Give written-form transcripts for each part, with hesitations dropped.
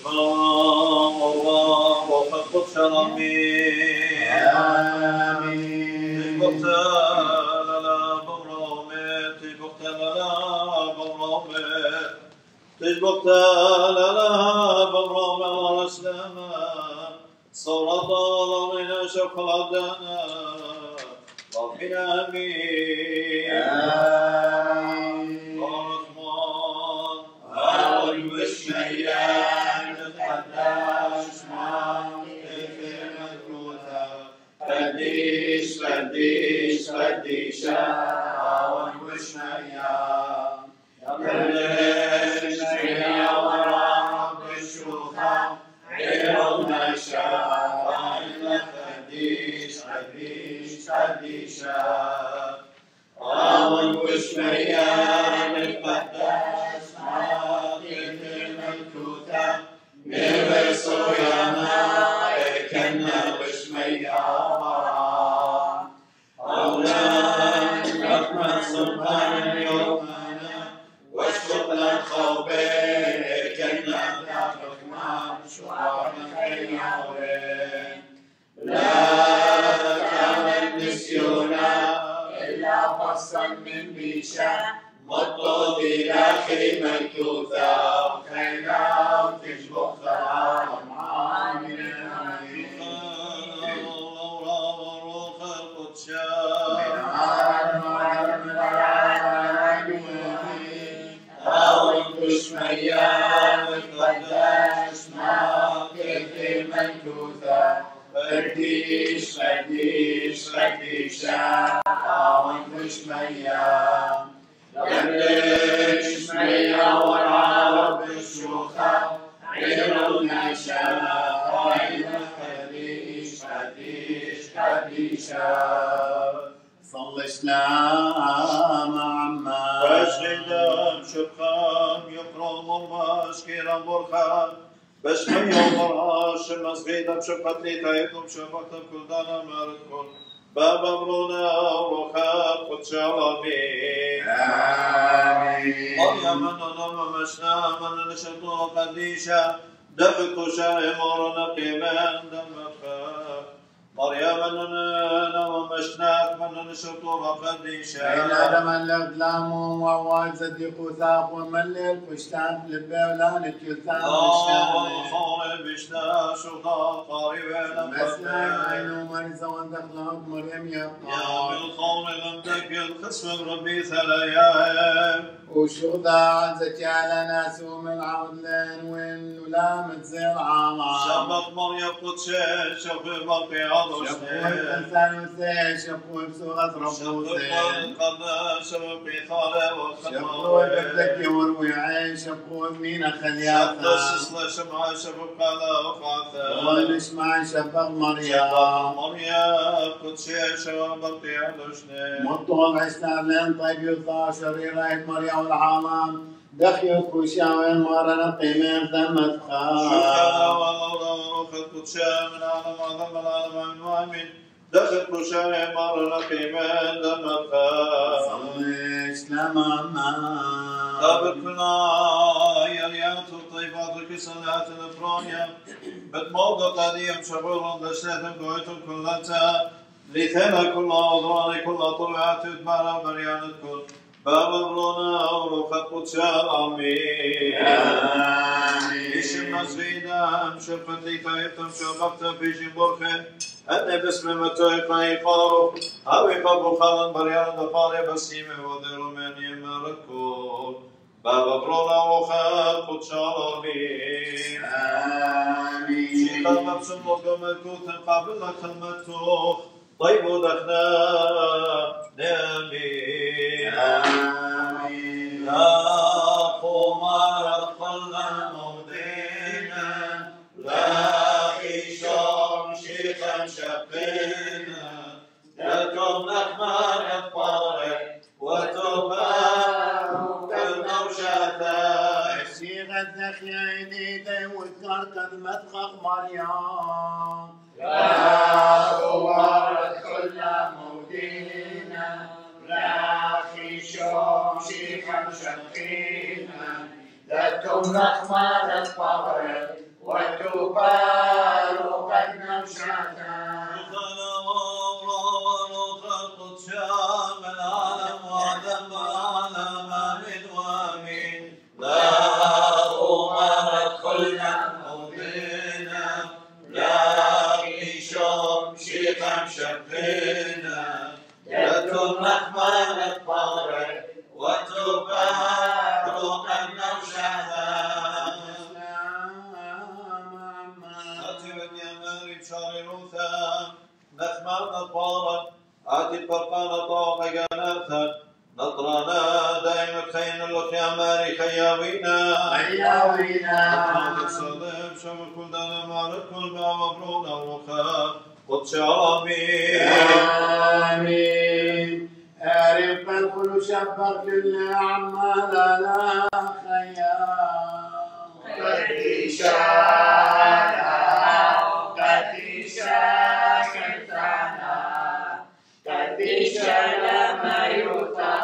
الله وقد آمين آمين تجبت لنا بمرام والسلام صورة ضمنا شوق العدنا ربنا آمين الرحمن والمشيان القداس قديس قديس قديسا والمشيان يا ورب الشوخة عيرنا شاء قديس قديس قديسا والمشيان القداس عاقب الملكوتة نرسو يا مائكنا وشميا مرام أولاد رحمة سلطان يومنا واشكر الخوبين كنا بحكمة شوارنا خيارين لا كان نسيونا إلا بصا من بيشا مطلوب الأخي ملكوثة وخيرا وتجبق خرارا معامل الأمين والروح القدسى من عالم شميان القداس ما كيف ملكوثة قديس قديس قديسا وانت شميان يملك شميا والعرب الشوخة عيرنا شاء قديس قديس قديسا صلي سلام عما فاشهدام شبخام يقرم المشكيرا برخان بشمي ومرعاش مسغيدام شبخت ليتايكم شبختم كل دانا ماردكم بابا برونا وروخات قدس العالمين آمين مريم أننا ممشنا من نشطو قديشا دفت شاي مرنا قيمان دمخا مريم أننا ممشناك من نشطو قديشا إن آدم الأقلام ووال صديق وثاق وملي الفشتان للبولان الكلتان خوري بشتا شوطا قريبا مسلم عينو مرزا وندخلات مريم يا بالخور لم تكن خصم ربي ثلايا وشغدا عزتي على ناس ومن عودلين وين ولا متزير عاما شبط مريم قدسي شوفي بقي عضوشني شبوه الإنسان وسي شبوه بسوغة ربوسي شبوه بيثالة شبوه ببدك وروي عين شبوه مينا خلياتا شبوه شمعة شبوه قالا وقاتا ولش مع شبه مريم مريم قدسي شوفي بقي عضوشني مطول عشتان طيب يطلع شريرة مريم والعالم دخيل كوشاوين مرنا قيمين ذمت خاص شكرا والله روح القدس من عالم عظم العالم المؤمن دخل كوشاوين مرنا قيمين ذمت خاص صليش لماما قابلنا يا ريات الطيبات الكسلات الافرانيا بتموضة قديم شبورا دشتهم قويتم كلتا لثنا كل أضران كل طبعات تتبارا بريان الكل باب برونا وروح القدس آمين آمين اسم مسجدا شفت لي تايتم شبكت في جنبورخه أن باسم متوي قايفارو هاوي قبو خالن بريان دفاري بسيمه وديرو من يمركو باب برونا وروح القدس آمين آمين شيطا مبسم وقمتو قبل خلمتو طيب دخنا آمين آمين لا قمر قلنا مودينا لا خيشام شيخا شقينا لكم نحمر الطارق وتباع كالموشاتا صيغة ذخي عيدي وذكرت مدخل مريم لا قمر كل مودينا لا خيشام شيخا شقينا لكم نحمر الطارق وتبال قد نوشتا نطرنا دائما خين الخيامار خياوينا صدق شمر كل دانا مارك كل ما مبرونا وخاب قدش آمين أعرف الكل شبك لله عما لنا خيام قد شاكتنا قد لما يوتا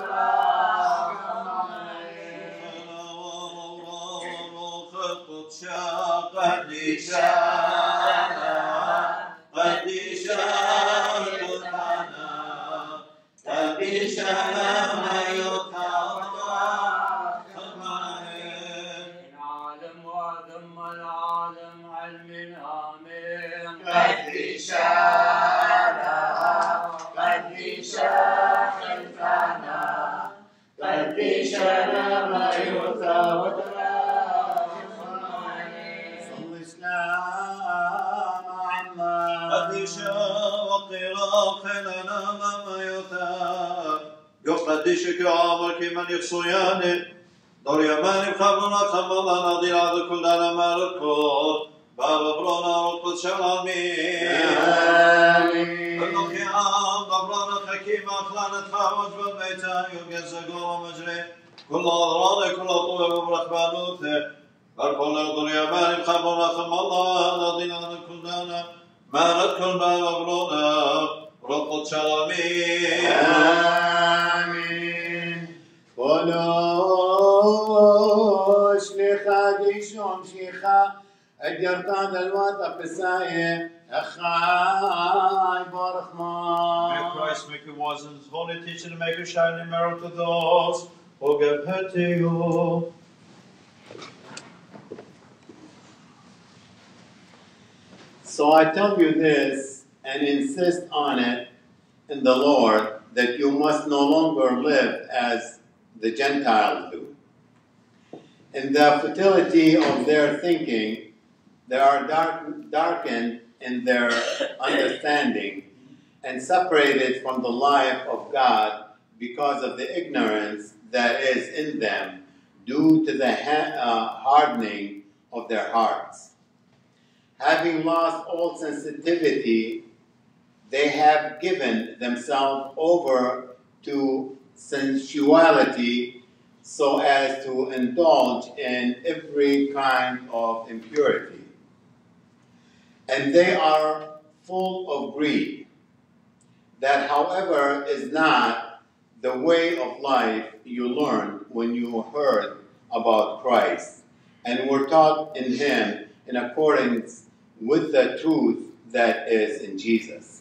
يقدشك عمرك من يخصياني دور يماني بخبرنا خبرنا ناضي عاد كل دانا مالكوت بابا برونا وقد شلامين انك يا عام ضبرانا حكيم اخلانا تفاوج بالبيتان يوجز قوم مجري كل اضراري كل طول برحبانوته بركل دور يماني بخبرنا خبرنا ناضي عاد كل دانا مالك كل بابا برونا وقد شلامين آمين قولوش لخادي شوم شيخا أجرتان الوطا بساية أخاي برخمان May Christ make you wise in his holy teaching and make you shine in merit to those who give heed to you. So I tell you this and insist on it in the Lord that you must no longer live as the Gentiles do. In the futility of their thinking, they are darkened in their understanding and separated from the life of God because of the ignorance that is in them due to the hardening of their hearts. Having lost all sensitivity, they have given themselves over to sensuality so as to indulge in every kind of impurity. And they are full of greed. That, however, is not the way of life you learned when you heard about Christ and were taught in Him in accordance with the truth that is in Jesus.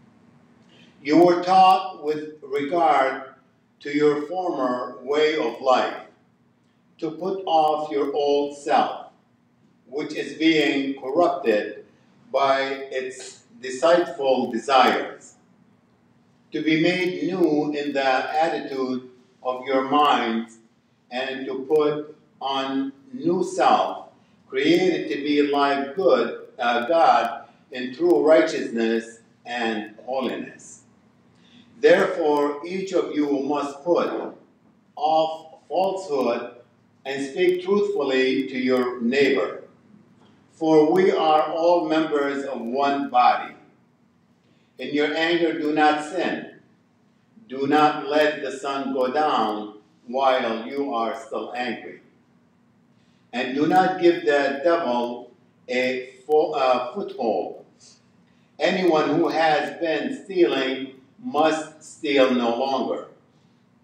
You were taught with regard to your former way of life to put off your old self, which is being corrupted by its deceitful desires, to be made new in the attitude of your minds, and to put on new self, created to be like God in true righteousness and holiness. Therefore, each of you must put off falsehood and speak truthfully to your neighbor. For we are all members of one body. In your anger, do not sin. Do not let the sun go down while you are still angry. And do not give the devil a foothold. Anyone who has been stealing must steal no longer,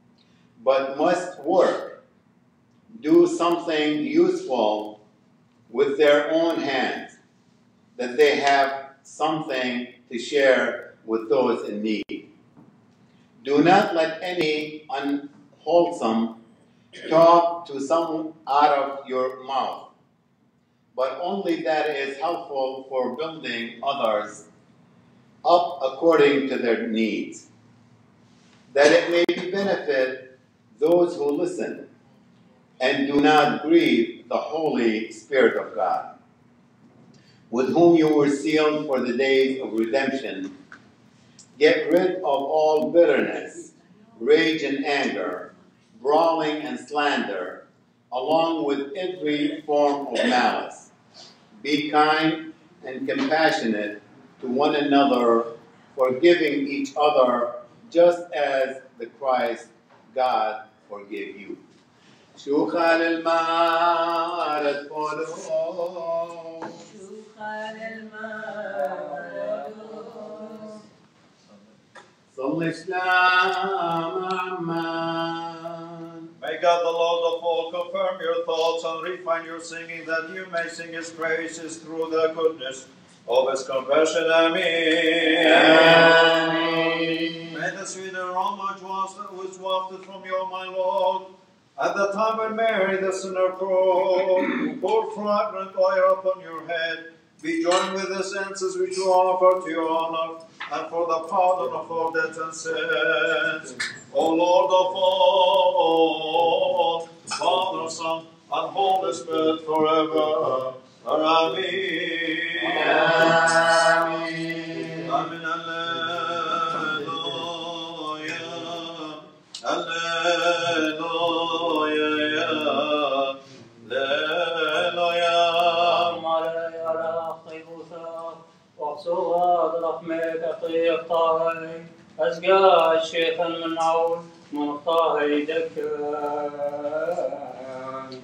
but must work, do something useful with their own hands, that they have something to share with those in need. Do not let any unwholesome talk to someone out of your mouth, but only that is helpful for building others up according to their needs, that it may benefit those who listen and do not grieve the Holy Spirit of God, with whom you were sealed for the days of redemption. Get rid of all bitterness, rage and anger, brawling and slander, along with every form of malice. Be kind and compassionate to one another, forgiving each other, just as the Christ God forgave you. شوخا للماء ردخلوا شوخا للماء صل سلام عمان. May God the Lord of all confirm your thoughts and refine your singing, that you may sing his praises through the goodness of his compassion. Amen. Amen. May the sweet aroma which wafted from you, my Lord, at the time when Mary the sinner poured fragrant oil upon your head, be joined with the senses which you offer to your honor, and for the pardon of all debts and sins. O Lord of all, Father, Son, and Holy Spirit forever. Amen. Amen. Amen. Alleluia. Alleluia. Alleluia. وصوات رحمك أطيب طاهي أزقى الشيخ من عون من طاهي دكان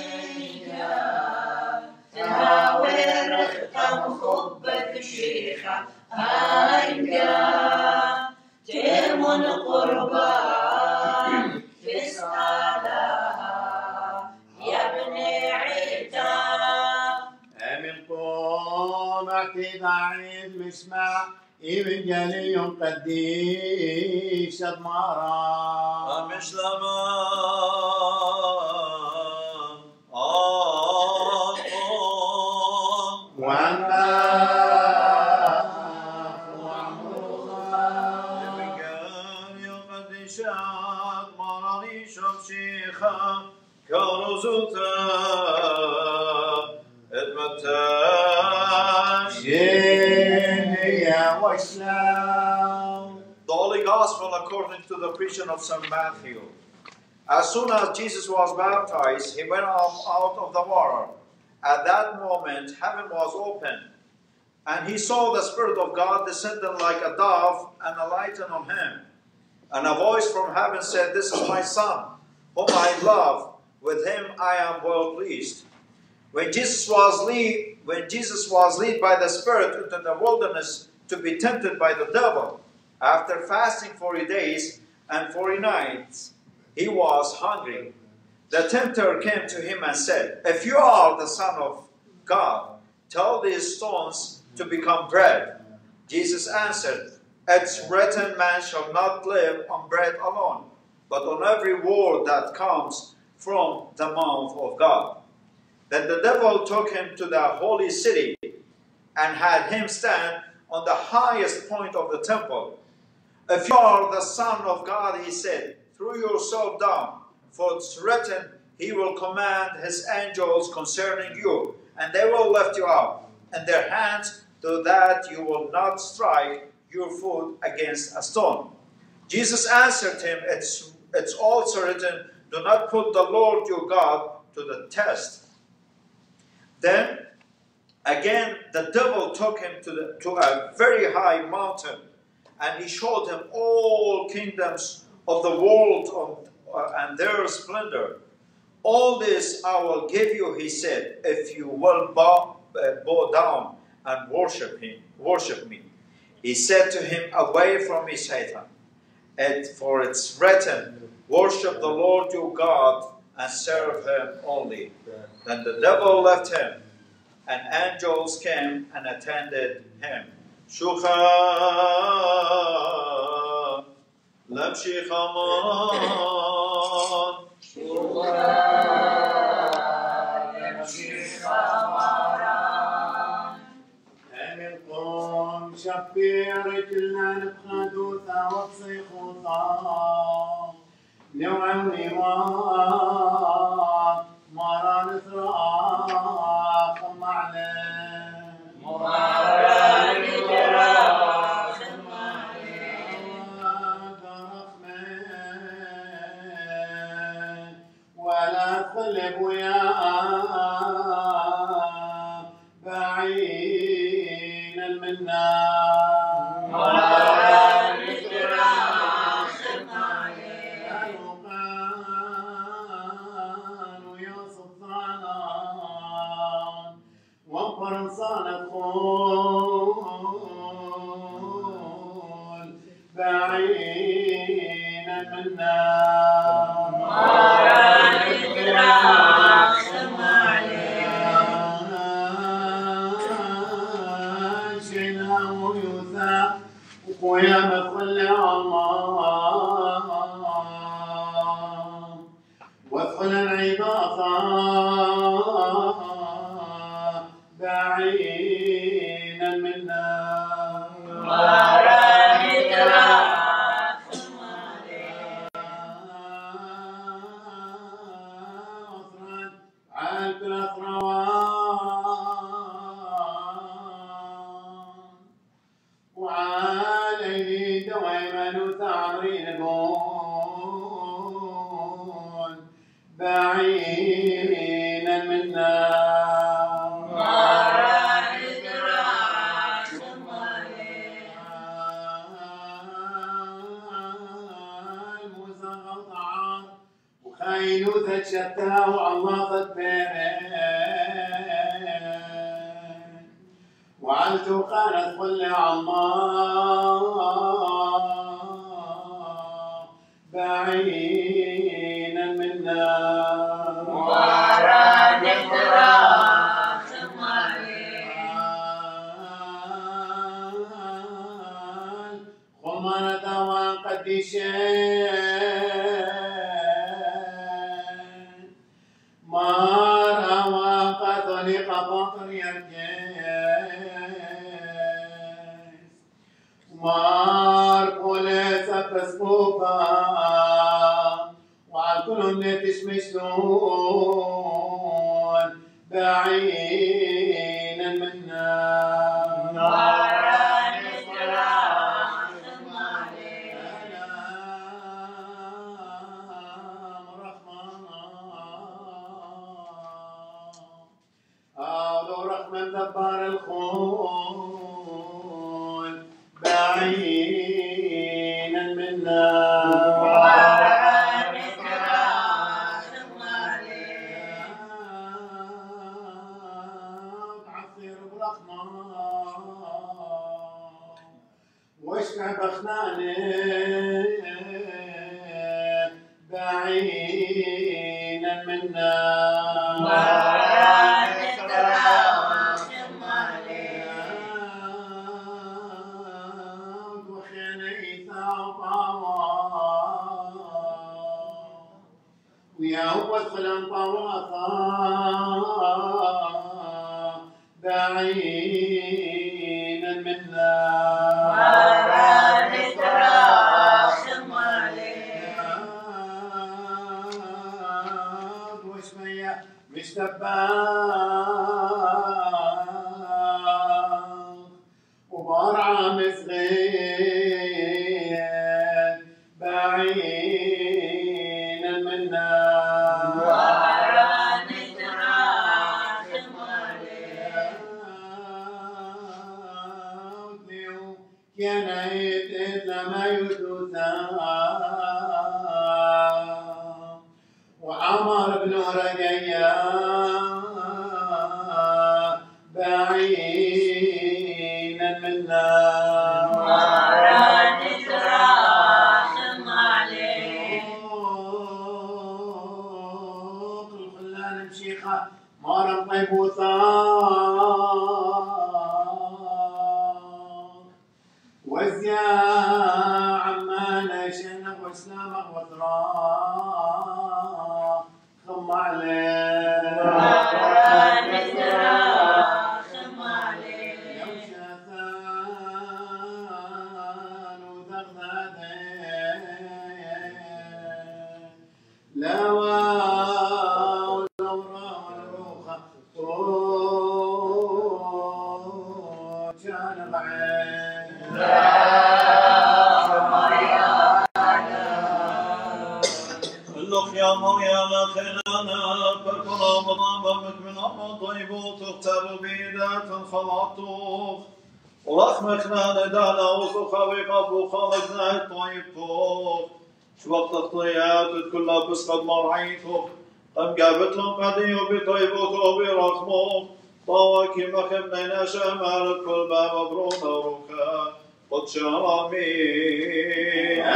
شيخا وقت ضعيد مشمع إبن جلي قديش أضمارا مش لما وعما بقال يقدشات مراني شمشيخا كارزوتا ادمتاش يا وشلاو. The Holy Gospel according to the preaching of St. Matthew. As soon as Jesus was baptized, he went up out of the water. At that moment, heaven was opened, and he saw the Spirit of God descending like a dove and alighting on him. And a voice from heaven said, "This is my Son, whom I love. With him I am well pleased." When Jesus was led by the Spirit into the wilderness to be tempted by the devil, after fasting 40 days and 40 nights, he was hungry. The tempter came to him and said, "If you are the Son of God, tell these stones to become bread." Jesus answered, "It's written, man shall not live on bread alone, but on every word that comes from the mouth of God." Then the devil took him to the holy city and had him stand on the highest point of the temple. "If you are the Son of God," he said, "throw yourself down, for it's written, he will command his angels concerning you, and they will lift you up in their hands, so that you will not strike your foot against a stone." Jesus answered him, It's also written, "Do not put the Lord your God to the test." Then again the devil took him to a very high mountain, and he showed him all kingdoms of the world and their splendor. "All this I will give you," he said, "if you will bow down and worship me." He said to him, "Away from me, Satan, for it's written, worship the Lord your God and serve him only." Then the devil left him, and angels came and attended him. Shucha Lamshi Chaman. قوم شبير كلنا نبقى دوثا وبصيخوطا نوعا ونوات مرا نثراخ معلم مرا نثراخ ولا تقلب ويا بعين المنا مرا نثراخ قالوا يا سلطان وقرصان الخول بعين المنا ويا مخل الله وادخل العباطة بعينا منا عالك الأثروان وعليه دوائما وتعرين بون بعينا منا وخاين وتشتى والله بيرين وعلتو قالت قل الله بعينا منا قديشين مارا وقتني قبطر يركيس مار بوليس بسكوبا وعلى كلهم تشمشون بعينا منا من دبر الخون بعينا منا عصير بالاخمار واشبع بخنانه بعينا منا وياهو الخلم طواطا بعينا منا وشمية مشتبان وبارعة مصغير بعينا منا كان لما يدوسا وعمر بن رقيا بعينا منا الخلان مشيخة مارا طيبوسا وزيا عمانا شنق وسلامك وطراق خم عليه خم عليه يوم شاثان وذغذادين لا واو الأمرا والروخة كان بعين يا مريم خلانا فكرا مضامك من طيب تختار بيدات خلاطوخ ورحمة خلال دانا وخوي قبو خالقنا الطيب طوخ شوقت الطيات كلها بسقط مرعيتوخ قم قابت لهم قديو بطيبوخ وبرحموخ طواكي مخبنين شمال كل باب مبرونا روخا قد آمين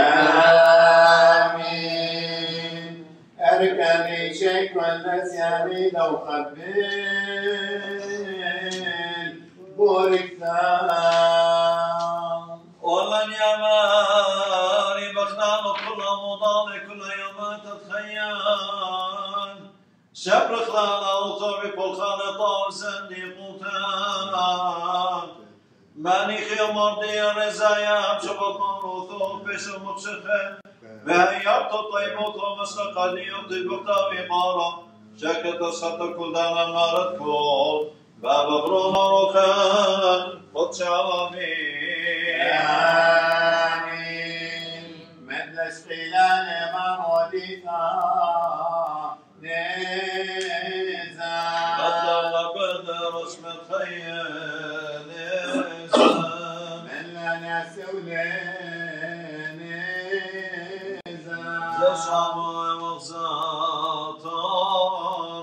آمين أركني شيء والنسياني لو قبل بورك ثام ولن يماري بخنام كل مضام كل يوم تتخيل شبر خلانا وطبي كل خالطة وزنديقوتان مانيخي مرضي رزايا شبط موروثو بشو مبشخن وهيبت الطيبوت ومسلق قديوت البقتا بمارا شكت سخط كل دانا مارت كل باب برونا روخان قد شعامين آمين مثل سقيلان مروديثا نيزا بدل بدر اسم الخيال نيزا من لنا سولين زشام وغزاتار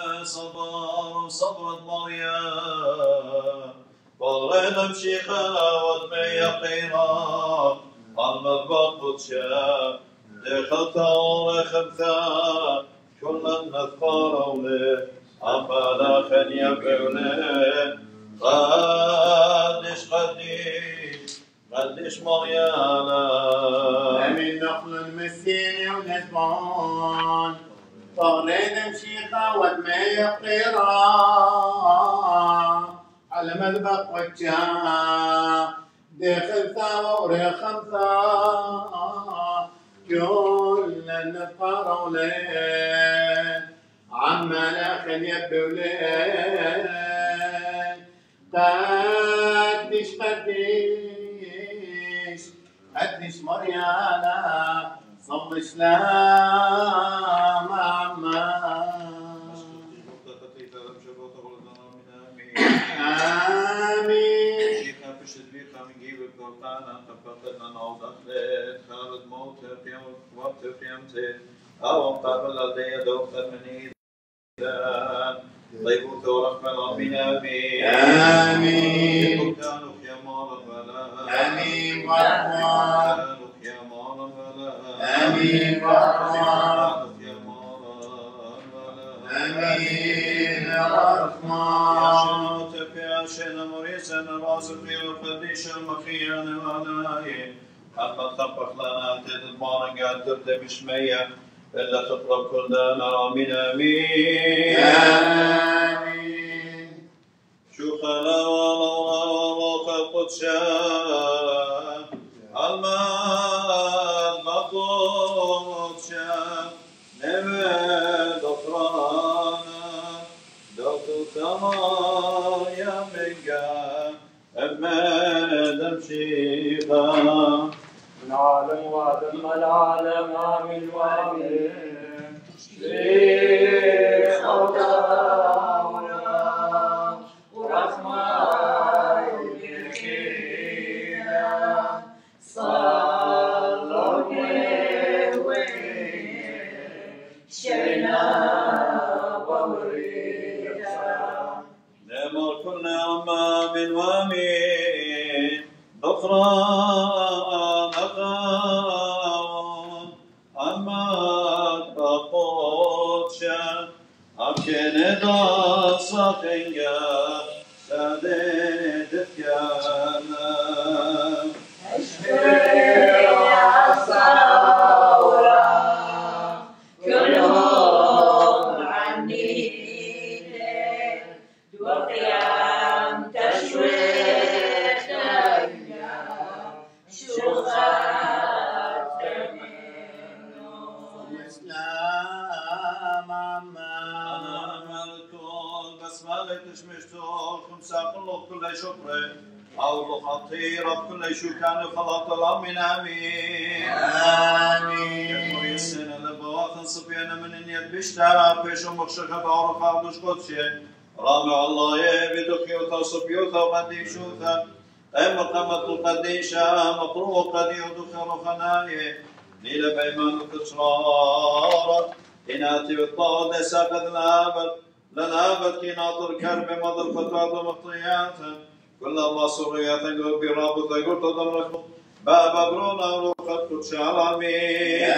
صبر مريم قرن مشيخة ودمي يقينا المذبط بطشا دخلت ورخبتا كل النذكار ولي أفلا خنيا بولي قدش مريانا قيرا على مذبح وجهه داخل ثاوى وريخمثا كل النفار ولين عما ناخن يبي ولين قديش مريانا صب سلام عما آمين شيخنا في الشدبيخة من جيب القرطانة تفقدنا نوضح ليت خالد موت في وقت في يمته أو قابل لدي دوخة من إيدان ضيبوك ورحمة العظيم آمين آمين كانوا يا مال الولاء آمين ورحمة كانوا يا مال الولاء آمين ورحمة كانوا يا مال الولاء آمين يا ورحمة شنوت في عشنا مريسا الراسخي والقديش المخيان العناية حتى تطبخ لنا تد المارنقات تبدأ بشمية إلا تطلب كل دانا آمين آمين آمين شو خلا والله القدسة المال بقدسة نمد أطرانا دوت ثمار يا مجا أمد أمشيخا من عالم وادم العالم آمين وآمين شريك أوتاونا ورحمة يكينا صلوا شينا ووريدا نمر كلنا آمين وآمين ظفران أغاون أمات بقوتشا أمكن داصتنجا سادت كانا كلهم عني وقيام تشويش شوخات الإسلام عما أنا الكل بس مالك تشمشتول خمسة كل شكر أو خطيرة كل شو كان خلاط الأمين آمين آمين السنة لبواخن صفينا من النيت بيشترى بيشو مخشخة بعرف عبدوش قدسي رامع الله يبدك يوتا صبيوتا وقديشوتا أي مقامة القديشة مطروق قد يدخل خنايه نيل بيمان كسرارة إناتي بالطاود ساقد لنابد كي ناطر كرب مضر فتوات ومخطيات كل الله سريات قلبي رابط قلت ضمرك بابا برونا وروح القدس العالمين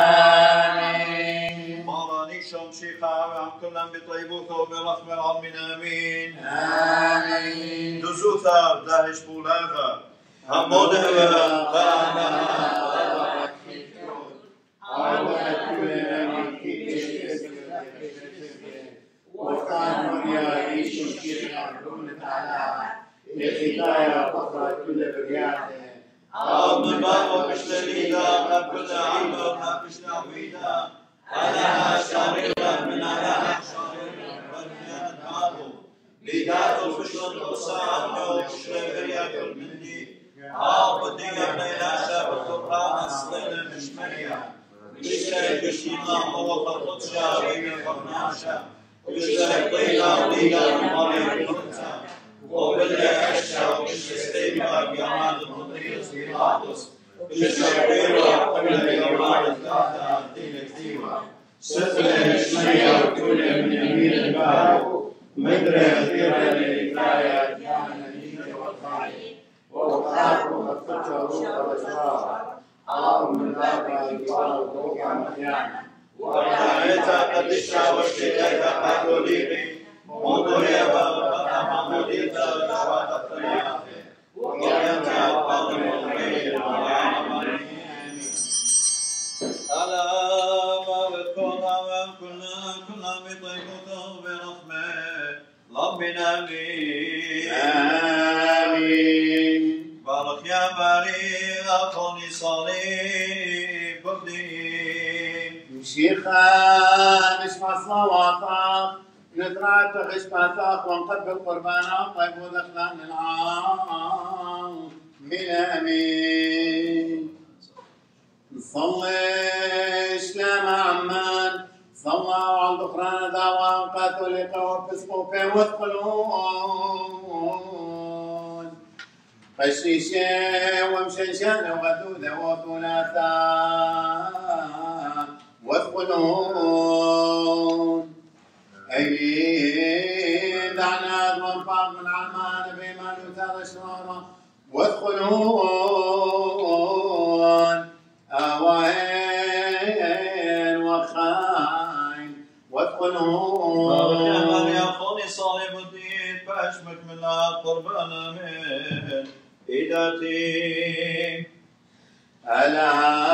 آمين ماراني شوم شيخا وعم كلهم بطيبوك وبرحمة العالمين آمين آمين دزوثا داهش بولاغا هموده بابا بشتريدا قبل عمر بشتعويدا على شاريدا من على شاريدا والنيات بابو بيداتو بشتر قصان وشتر ياكل مني بديا ليلى شاب القرآن أصلنا مشمية بشتري بشينا موقف القدشة بين الفرناشة بشتري قيلة وليلة المريم الخمسة وبالعشة وبالشستيمة بيامات المضيس بيلاطس بشتري قبل بيامات الثلاثة الدين كتيمة سترة مشمية وكل من يمين الباب مدرة كثيرة للإكراية ديانا نيجي والخالي وقعكم الفتح روح الأسرار عام من باب الجوال وقوع مديانا ورأيت قد الشاوش إليك قاتوليني منظر يا بابا محمودية شوات الطيافة وكانت أبقى المؤمنين وعلى ألا ما بكون أمام كلنا بطيبته برحمة آمين آمين. بارك يا باري أخوني صليب بدي شيخا نسمع صلاتك نترعى تخشباتك ونقبل قربانك طيب ودخلنا العام من آمين. نصلي سلام عمان صلى على الغفران دعوة كاثوليكا وبسقوفين وثقلون خشيشة ومشنشنة وغدودة وثلاثة وثقلون أيين دعنا وانفاق من عمان بإيمان وتارى شرارة وثقلون أوين وخاين وثقلون بارك يا باري أخوني صليب الدين فأشمك من قربانا من إيداتي ألا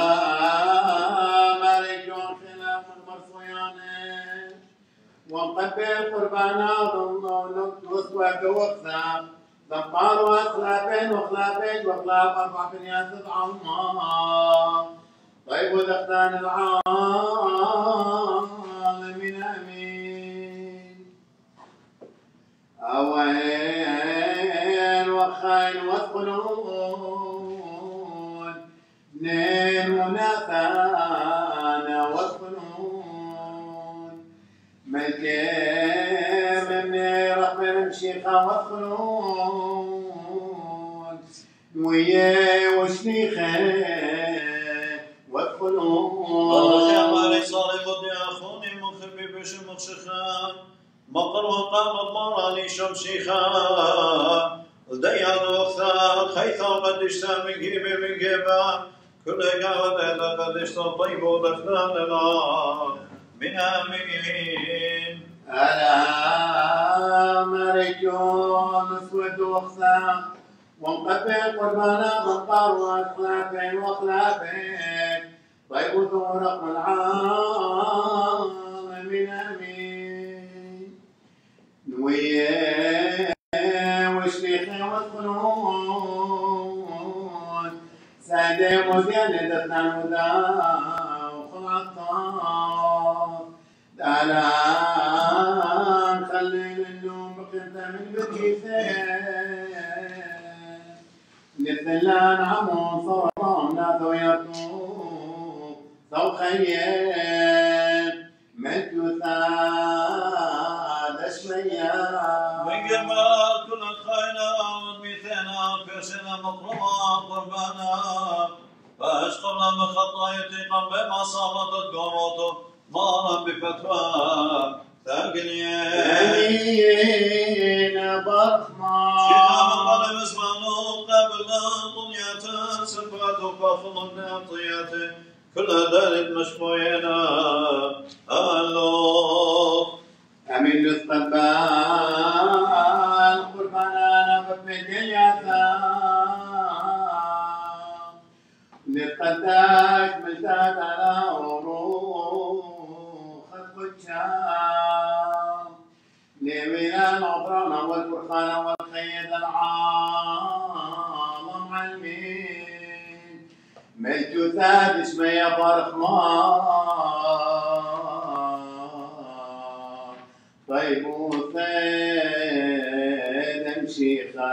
مالك خلاف المرصيان وقبل قربانا نصوى بوقتا ضبار وخلافين وخلاف 4 بنيات العمار طيب ودخلان العالمين آمين. أوين وخاين وثقلون نين وناثانا وثقلون ملكي من رقم مشيخة وثقلون ويا وشنيخة وثقلون بارك يا باري صليب الدين أخوني مخبي بشم مخشخان مقر وقام المراني شمشيخا الديان وقتا خيثا قد اشتا من جيبا كل قاوة إذا قد اشتا طيب ودخلاننا من آمين. ألا ملك مسود وخسام ومقبل قربانا مقار وخلافين طيب ثورق العالمين آمين. نويه وشريخي والخلود سعدي وزيادة دفنان ودا وخلعطان دالان خليل اللوم بقيمته من بكيسين نثلان عمون صرام لا ثويتو ثوخيين مجوثان أشميان من جمال كل خينا ومثينا بيرسنا مقرما قربانا فاشقنا بخطايتي قم بما صابت القروط مارا بفتوى ثاقلين برحمة شيخا مقال مسمانو قبلنا طنيات سفات وفافل الناطيات كل ذلك مشموينا الله أمين نتقبل قرباننا بفيد الياسام نتقداش مجداد على روح القدشام نيمينا العطران والبرخان والخيد العالم علمين ملجوثات اسمي برخمان طيب وثيد مشيخا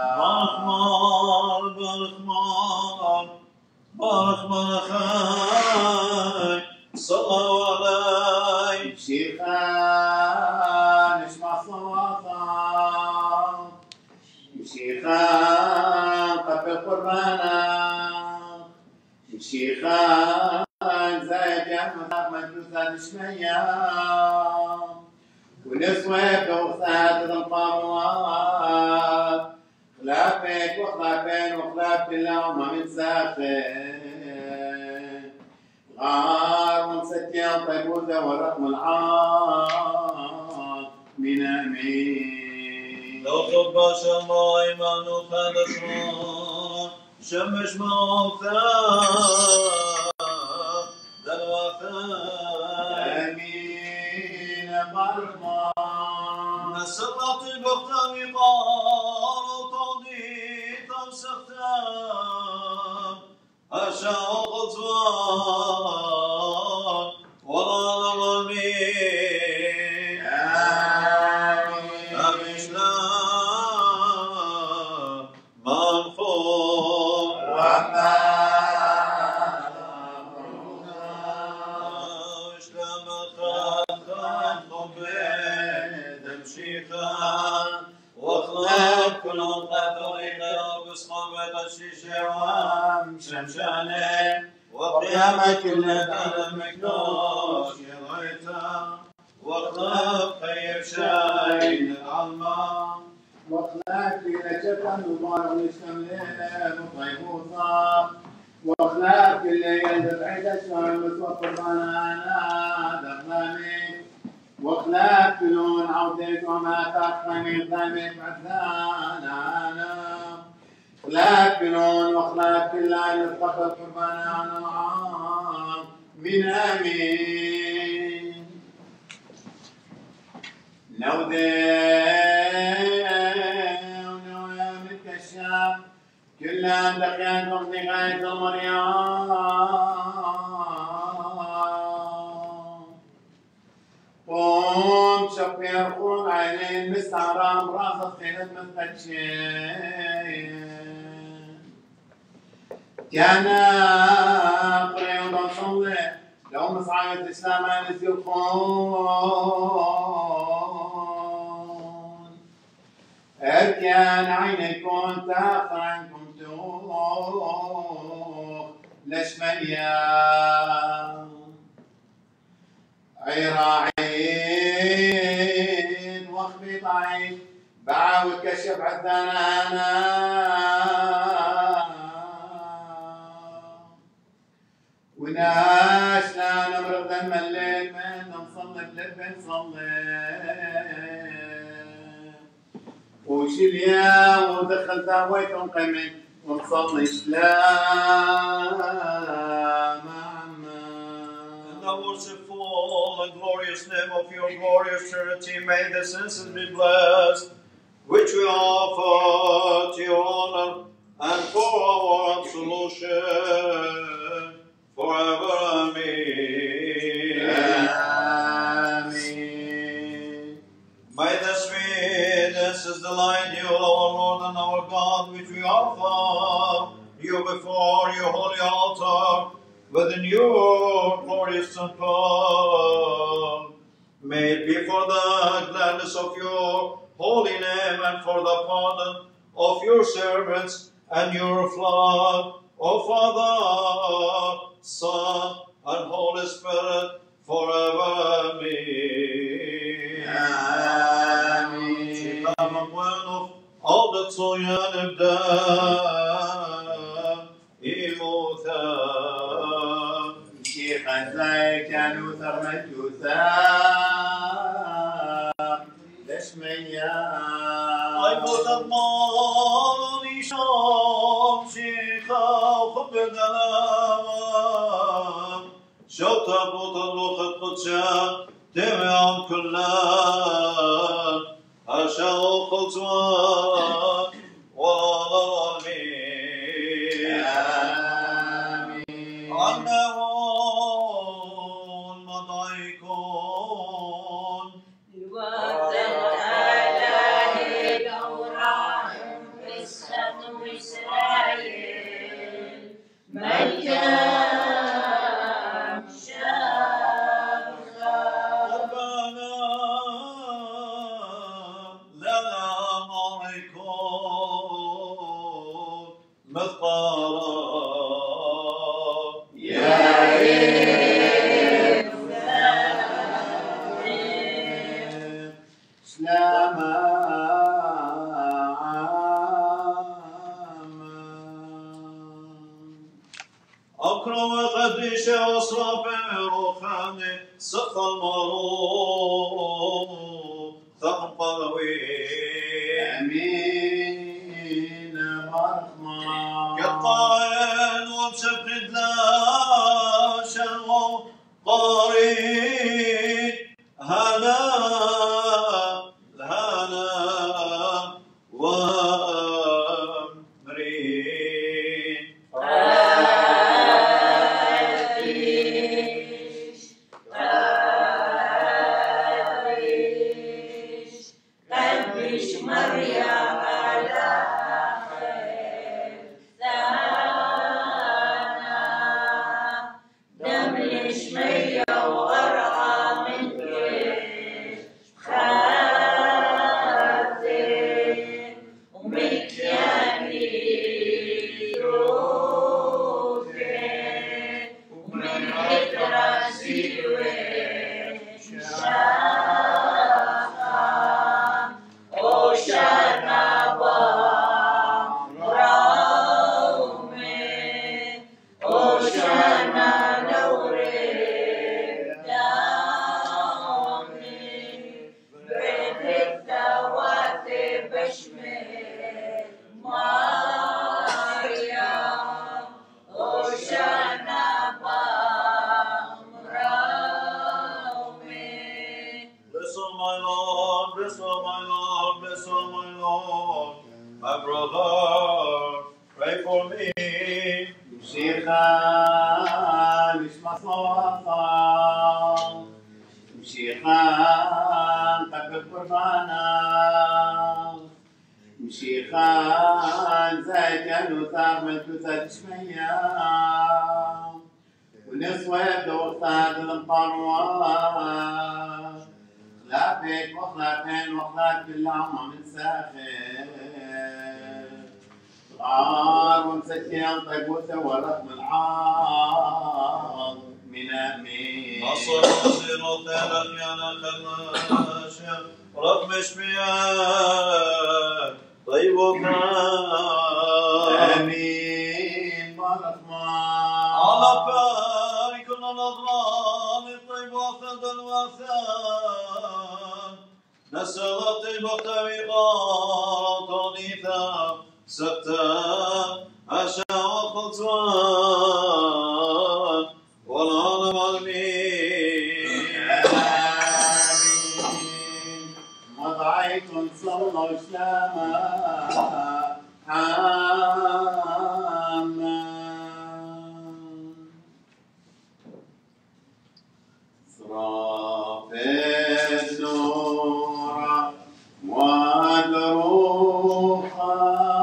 بارخمان أخاي صلوا علي مشيخا نسمع صلاتك مشيخا قبل قربانا مشيخا زايد يا مجوسة نشمية ونسوي بوسات القروات خلافك وخلافين وخلاف الله وما من ساخن غار من ستيان طيبوزة والرقم العام من آمين. لو خباش الله إيمان وخالص شمش موثى دلوثى آمين برحمة نسلط البقطة وقار طودي تمسختا أشاء غزوان ولا نظلمين أمشنا منفور واخلق كل طريقة بصمة الشيشوام شمشانه وقيامك اللي كان مكنوش يضيتا واخلق خير شاين العلماء واخلاق في نجفا مبارك مشتملين وطيبوطا واخلاق في الليل دفعت الشهر مسوى قربانا دخلاني واخلاق في لون عودت وما تقني ضمت عدانا اخلاق في لون واخلاق في الليل اتخذ قربانا معام من امين ونوامك الشام كلها دقيت وقت غاية المريم قوم شق يرقون عينين مستعرام راسة خيلة مفتشين كان قريب وصلي لو مصعب الإسلام أنس يلقون أركان عينكم تأخر عنكم توخ لشميا عراعين واخبط عين بعاود كشف عدانا وناش لا نمرض دم الليل من نصلي بلب نصلي وشليا ودخل دعويت ونقيمين ونصلي سلام In the worshipful and glorious name of your glorious Trinity, may the senses be blessed, which we offer to your honor and for our absolution. Forever, Amen. Amen. May the sweetness delight you, our Lord and our God, which we offer you before your holy altar, within your glorious temple. May it be for the gladness of your holy name and for the pardon of your servants and your flock, O Father, Son, and Holy Spirit, forever. Amen. Amen. Bueno, all the Tzoyan of the Imotha. شيخ زي كانوا ثرمت يوثاق لشميا I put a money shop, Shika, Hubedana, Shota, Buta, Lucha, Kutcha, Demeam Kulan, Ashal Kutwa, Walami. Annaon, Madaikon, أكرم قديش أصرف روحاني سقف المعروف ثقم قروي أمين مرحمة قطعين وبشبك لا شلو قاري هلا هلا my brother, pray for me. مشيخان نشمع صوافا مشيخان قبل قربانا مشيخان زي كانوا ثار من كثة شمية ونسوة وقتها الانطروات خلافك وخلافين وخلاف كل عمى من ساخر غار ومسكين طيبوته ورقم العار من أمين نصر نصير وثالث يانا خلاشة رقم شميات طيبوته أمين برحمن على بارك الأضرار طيبوته الوثان نسلت البطريقات ونيثا ستة أشاء وخلصان والعالم المين وضعيت صلى إسلاما حاما صرافت نورا ودروخا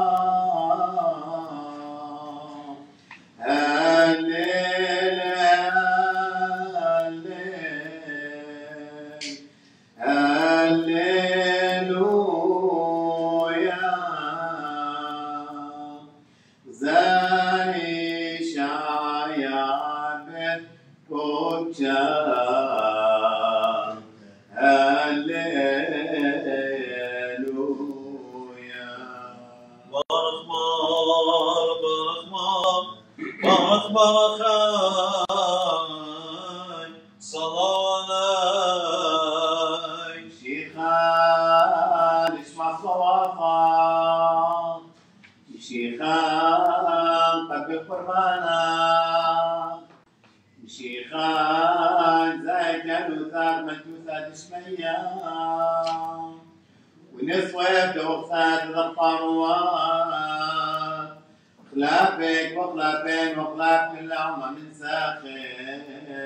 ونسوة وقتها الانطروات خلافك وخلافين وخلاف كل عمى من ساخر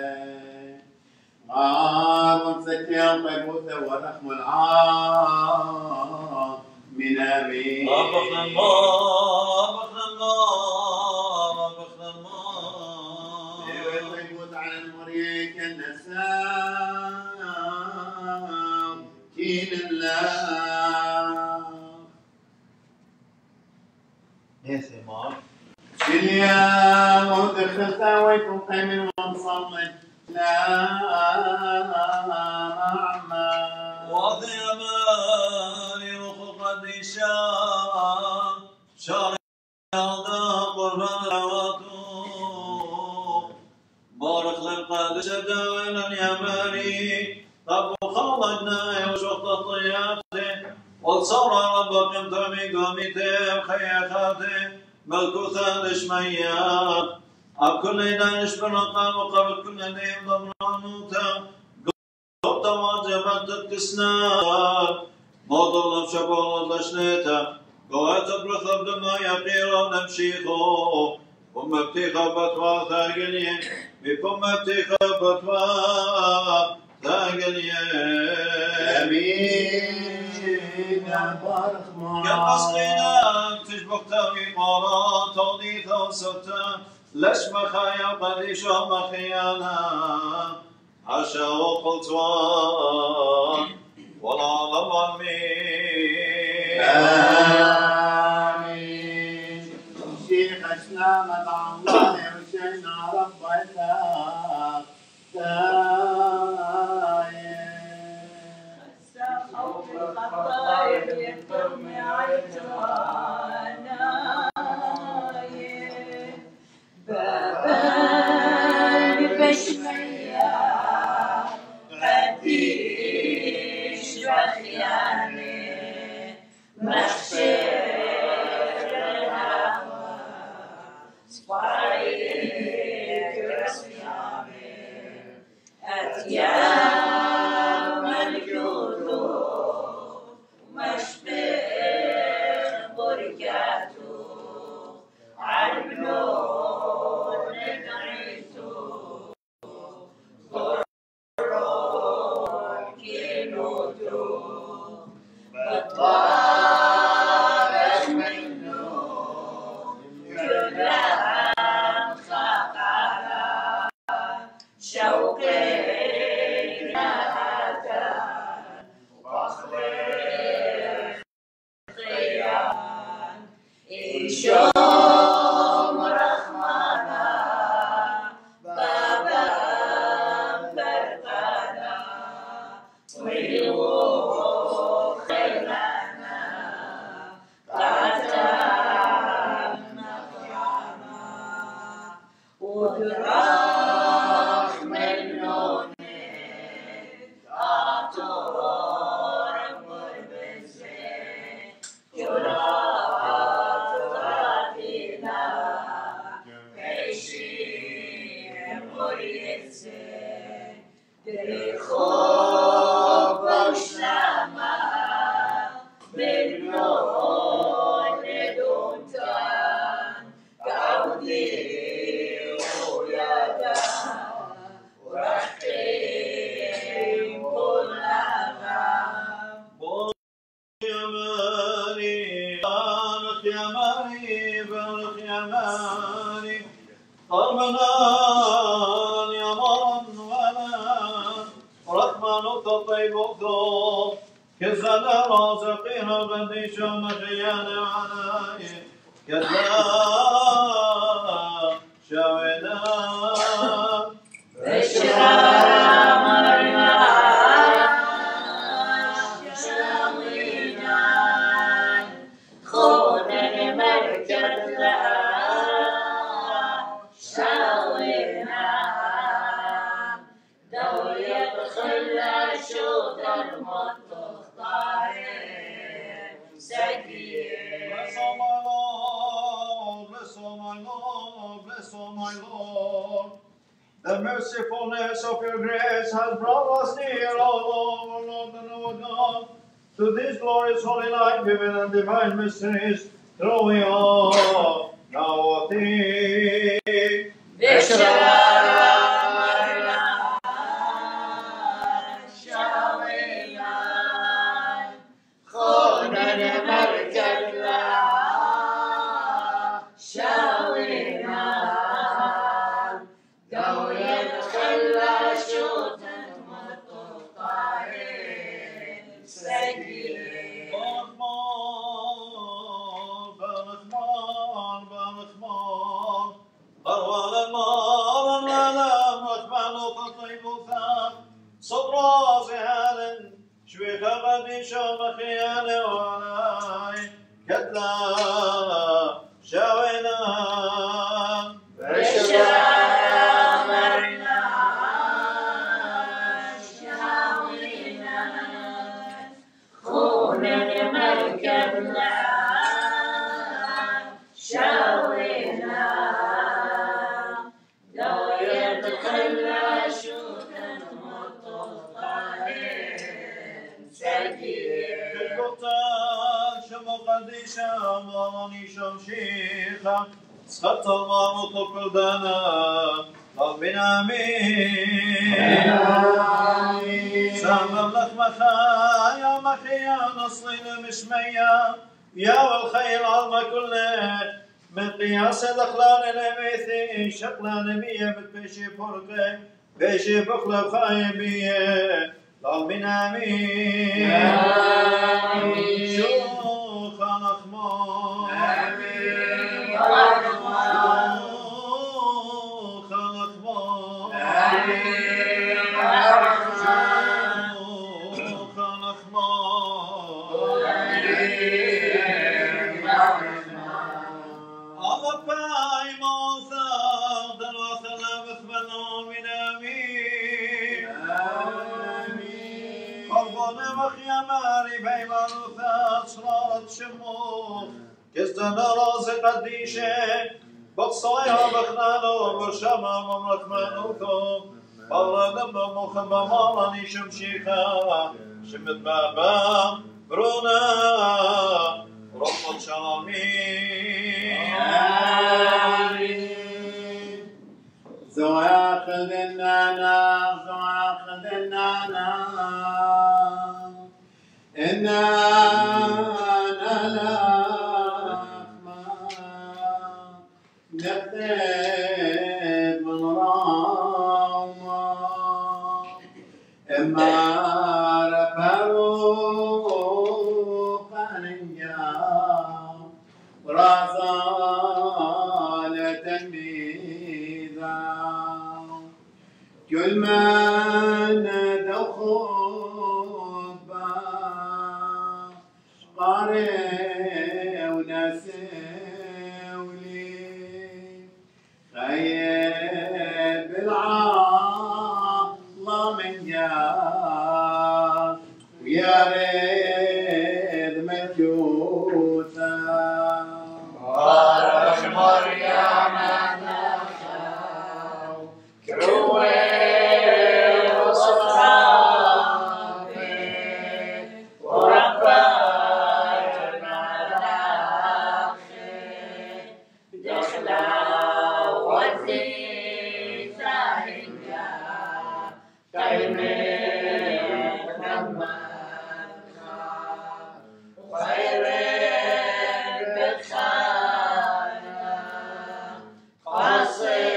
غار ومسكين طيبوته ورحم العار من أمين ربنا الله ربنا الله ربنا الله طيبوت على المريك النسام كين الله Yes, Imam. شليا ودخلت ويكون قيم ومصلي لا معنا وضي أماني وخطة شام شارع قربان العواطف بارك للقادس دائنا اليماني طب خالدنا وشوط طياته والصبر ربك امتمي قامته خياخاته ملكوثا نشميات أب كل إذا نشبر نقام وقبل كل نيم ضمرانوتا قبط واجبات التسنات موضوع شبال لشنيتا قوات برثب دما يقيرا نمشيخو ثم ابتيخا بطوا ثاقلين بكم ابتيخا بطوا ثاقلين أمين كم أسقينا تشبك تاوي قارا تونيثا وستا لش مخايا قديشا مخيانا عشا وقلتوان والعالم المين آمين شيخ أسلامة الله وشينا ربك أو في الخطايا ينتمي عيتوانا بابان بشمية قديش وخياني مخشر الهوى صفايك رسيامي أتيام الجذور مشبه بركة Ishom Rahmana Baba Berkana Wilu Khairana Kata Nakrana Udrah Melone Ator Murbese Jurat Ratina Peishi Muriese Derichov Shlama Melon Edontan Gaudi Uyada Urachim Kulava بارك يا ماري بارك يا ماري طربنان يا مرن ولان رحمن تطيبك كزل رازقها بديش مخيان علي كذا شوينا Bless all my Lord, bless all my Lord, bless all my Lord. The mercifulness of your grace has brought us near, O Lord and our God, to this glorious holy light given and divine mysteries, through we all now thee. يا والخير عظم كله من قياس الأخلان الأميثي شقنا نبيه بالبيشي فرقه بيشي بخله وخايبيه ضامن آمين شوخ الأخمار شوخ الأخمار كزدنا رازق الديشة بقصايا بخنانو برشما ممرك منوكو بالله دمنا مخبا مالاني شمشيخا شمت بابا برونا رب العالمين زواخذ النانا زواخذ النانا إنا نكتب من راما إما رفعوا قنيا رازا كل ما نادوا خطبة قارئ ونسولي خير بالعالله من جاه ويا ريت مجوثا بارك مريم كروي وصحابي وربنا الأخير دخلا وزيزا هنجا كيمين نمكا خير بخانا قصير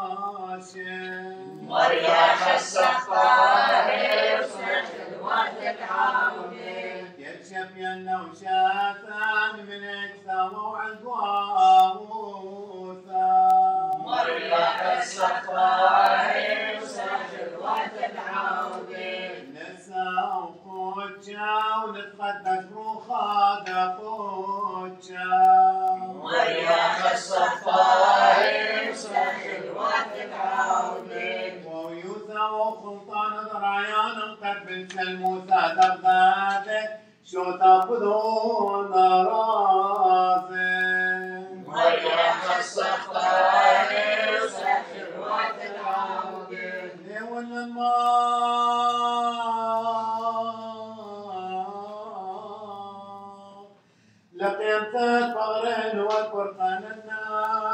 مريم السفارة الصفائر سجل وتتعودين نساء قوتشا ونتقدس روخا قوتشا وياك الصفائر سجل وتتعودين ويوثا وخلطان ضرعيان قد بنت الموسى دغداده شو تاخذون راسي وياك الصفائر سجل وتتعودين لقيمت فغرين وقرطاننا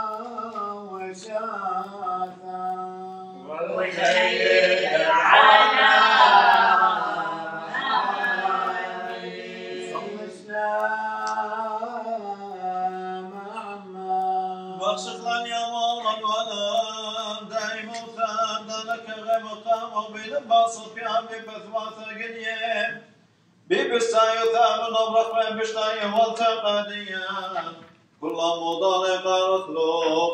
وشاثا وسيد العالم صمشنا معما واغسل يا مولا الولد دائما وثابت لك غير مقام وبين الباسط في عمي بثواثة قليل ببستاي وثامن أبرق من بشتاي والتقادية كل مضالق رخلوق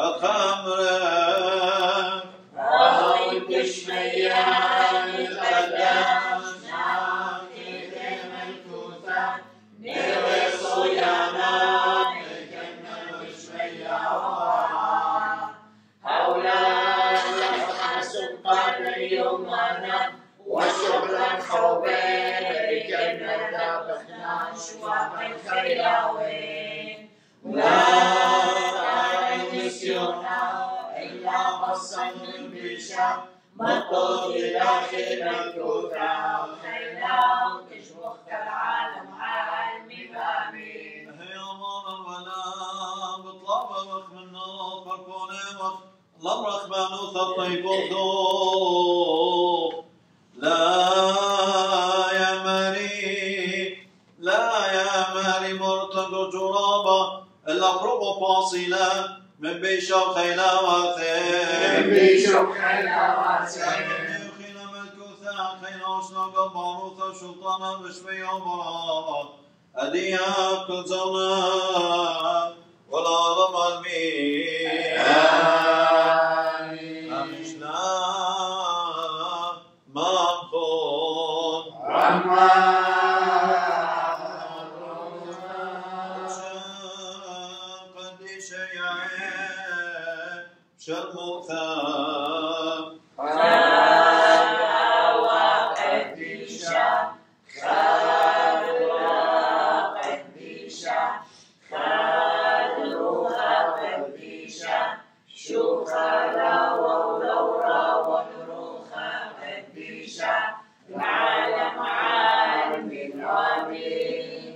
الخمر راوي كشميان القداس نعطي ملكوتا نوي صيانا كنا وشميا هؤلاء لفح سلطان يومنا وشكرا خوبين لكنا ذبحنا شواق الخيلاوين لا نسيونا إلا بصن بشا مطلوب إلى خير الكوتا خيلاو تشوخ العالم عالمي آمين هي أمر ولا بطلب وخ منه فرقوني وخ لم رخبانو ثطي بوضو لا يا ماري مرتد جرابة الأقرب فاصلة من بيشو خيلا واثين بيشوف خيلاواتي خيلا ملكوثا خيلا وشناق باروثا شلطانا بشبي وبراء أديا كل زونا ولا رمى المين أمشنا مامخون قديش يعين شرموثا العالم عالم آمين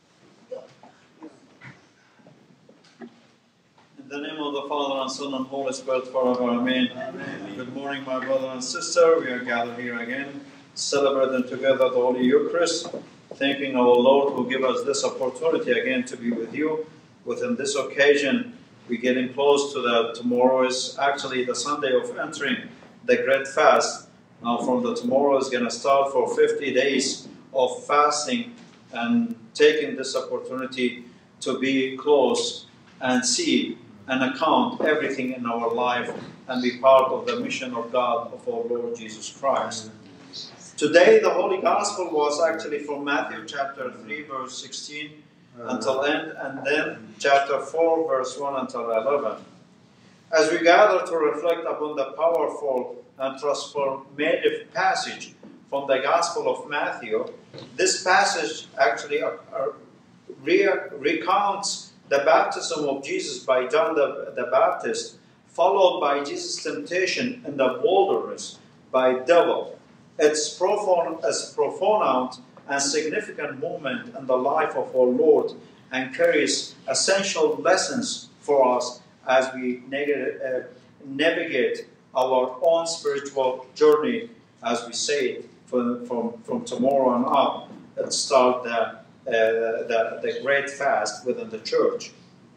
In the name of the Father, and Son, and Holy Spirit, forever. Amen. Good morning, my brother and sister. We are gathered here again, celebrating together the Holy Eucharist, thanking our Lord who gave us this opportunity again to be with you. Within this occasion, we're getting close to the tomorrow is actually the Sunday of entering the Great Fast. Now, from the tomorrow is going to start for 50 days of fasting and taking this opportunity to be close and see and account everything in our life and be part of the mission of God, of our Lord Jesus Christ. Today, the Holy Gospel was actually from Matthew chapter 3, verse 16 until end, and then chapter 4, verse 1 until 11. As we gather to reflect upon the powerful and transformative passage from the Gospel of Matthew, this passage actually recounts the baptism of Jesus by John the Baptist, followed by Jesus' temptation in the wilderness by devil. It's profound and significant moment in the life of our Lord and carries essential lessons for us as we navigate our own spiritual journey, as we say, from tomorrow on up and start the great fast within the church.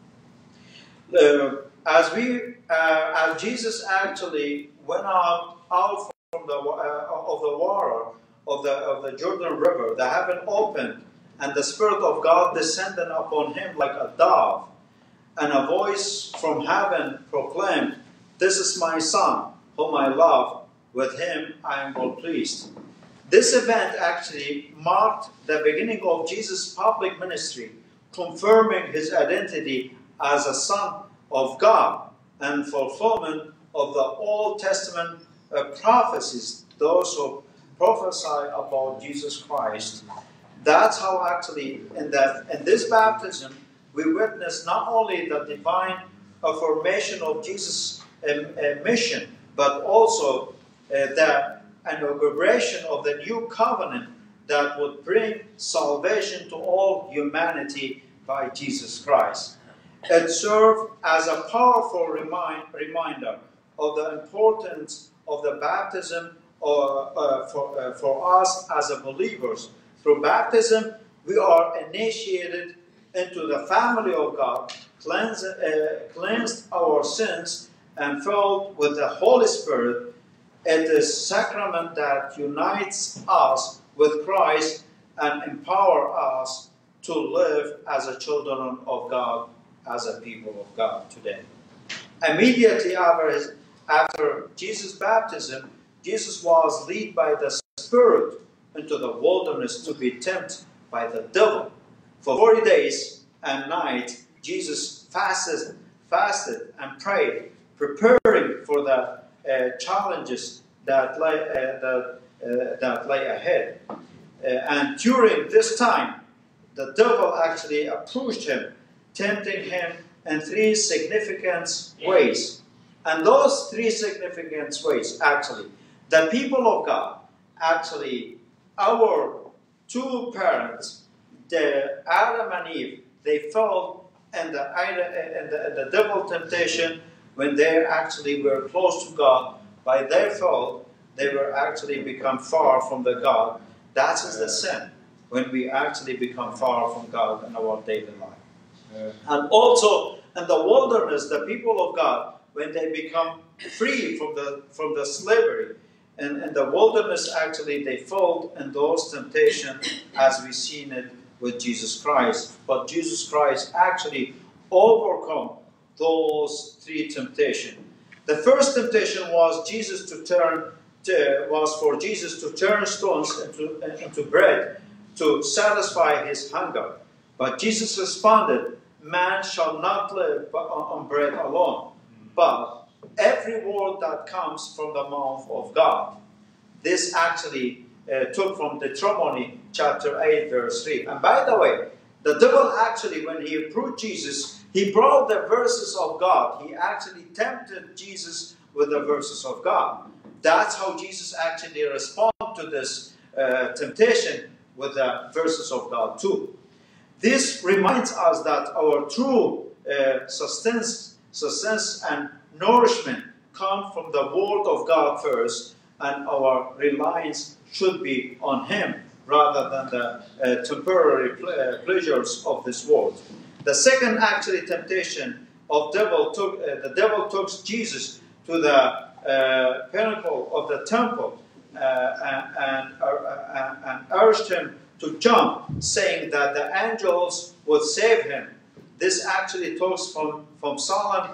As Jesus actually went out from the water of the Jordan River, the heaven opened, and the Spirit of God descended upon him like a dove, and a voice from heaven proclaimed, "This is my son, whom I love. With him I am well pleased." This event actually marked the beginning of Jesus' public ministry, confirming his identity as a son of God and fulfillment of the Old Testament prophecies, those who prophesy about Jesus Christ. That's how actually in this baptism we witness not only the divine affirmation of Jesus' mission, but also the inauguration of the new covenant that would bring salvation to all humanity by Jesus Christ. It served as a powerful reminder of the importance of the baptism for us as believers. Through baptism, we are initiated into the family of God, cleansed our sins, and filled with the Holy Spirit. It is a sacrament that unites us with Christ and empowers us to live as a children of God, as a people of God today. Immediately after Jesus' baptism, Jesus was led by the Spirit into the wilderness to be tempted by the devil. For 40 days and nights, Jesus fasted and prayed, preparing for the challenges that lay ahead. And during this time, the devil actually approached him, tempting him in three significant ways. And those three significant ways, actually, the people of God, actually, our two parents, Adam and Eve, they fell in the devil temptation when they actually were close to God. By their fall, they were actually become far from the God. That is the sin, when we actually become far from God in our daily life. And also in the wilderness, the people of God, when they become free from the slavery, and in the wilderness, actually, they fall in those temptations as we've seen it with Jesus Christ. But Jesus Christ actually overcome those three temptations. The first temptation was for Jesus to turn stones into bread to satisfy his hunger. But Jesus responded, "Man shall not live on bread alone, but every word that comes from the mouth of God." This actually took from Deuteronomy chapter 8, verse 3. And by the way, the devil actually, when he approached Jesus, he brought the verses of God. He actually tempted Jesus with the verses of God. That's how Jesus actually responded to this temptation, with the verses of God too. This reminds us that our true sustenance and nourishment come from the Word of God first, and our reliance should be on Him rather than the temporary pleasures of this world. The second actually temptation of the devil took Jesus to the pinnacle of the temple and urged him to jump, saying that the angels would save him. This actually talks from Psalm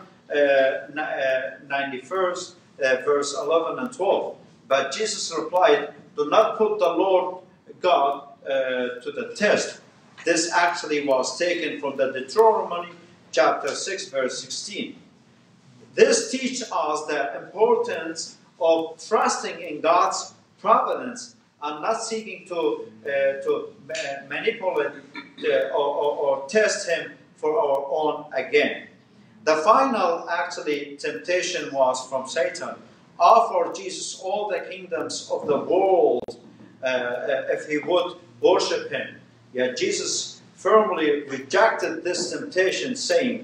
91, verse 11 and 12. But Jesus replied, "Do not put the Lord God to the test." This actually was taken from the Deuteronomy chapter 6, verse 16. This teaches us the importance of trusting in God's providence and not seeking to manipulate or test Him for our own gain. The final actually temptation was from Satan. Offer Jesus all the kingdoms of the world if he would worship him. Yet Jesus firmly rejected this temptation, saying,